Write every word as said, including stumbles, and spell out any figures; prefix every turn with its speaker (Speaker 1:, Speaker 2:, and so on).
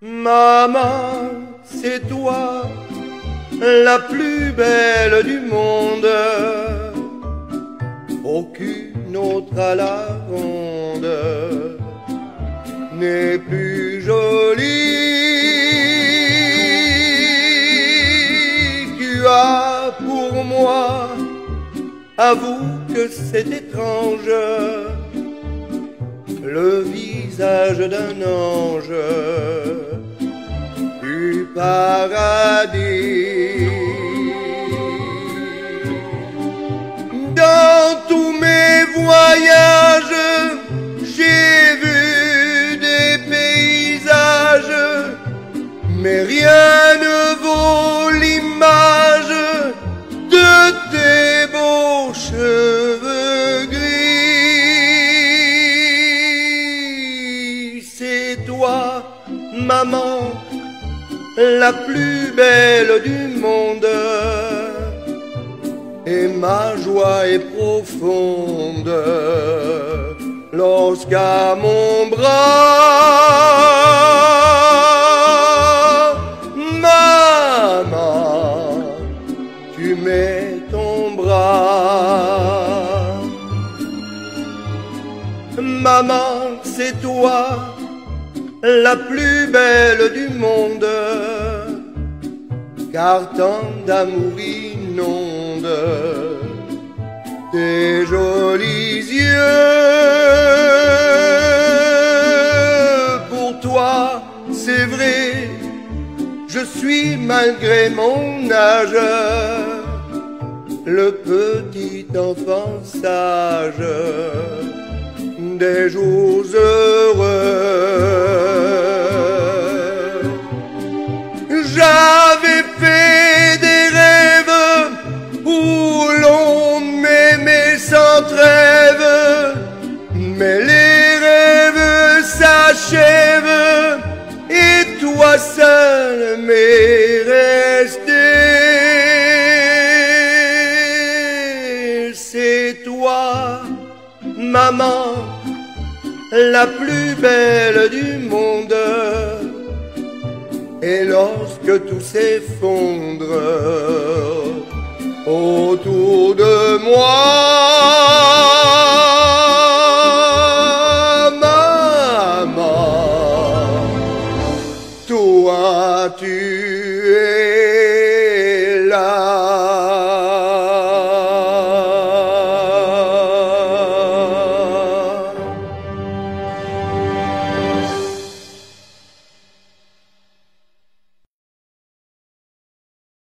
Speaker 1: Maman, c'est toi, la plus belle du monde. Aucune autre à la ronde n'est plus jolie. Tu as pour moi, avoue que c'est étrange, le visage d'un ange du paradis. Dans tous mes voyages, j'ai vu des paysages, mais rien ne vaut l'image de tes beaux cheveux gris. C'est toi, maman, la plus belle du monde, et ma joie est profonde lorsqu'à mon bras, maman, tu mets ton bras. Maman, c'est toi, la plus belle du monde, car tant d'amour inonde tes jolis yeux. Pour toi, c'est vrai, je suis malgré mon âge le petit enfant sage des jours heureux. J'avais fait des rêves où l'on m'aimait sans trêve, mais les rêves s'achèvent et toi seul m'es resté. C'est toi, maman, la plus belle du monde. Et lorsque tout s'effondre autour de moi, maman, toi tu